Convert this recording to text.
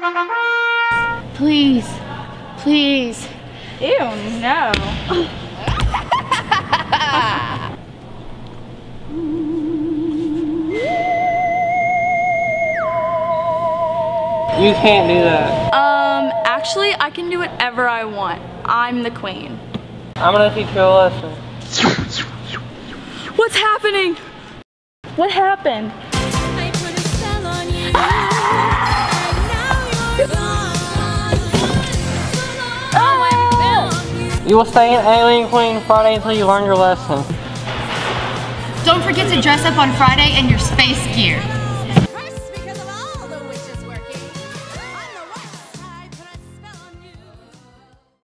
Please. Please. Ew, no. You can't do that. Actually, I can do whatever I want. I'm the queen. I'm gonna teach you a lesson. What's happening? What happened? You will stay an alien queen Friday until you learn your lesson. Don't forget to dress up on Friday in your space gear.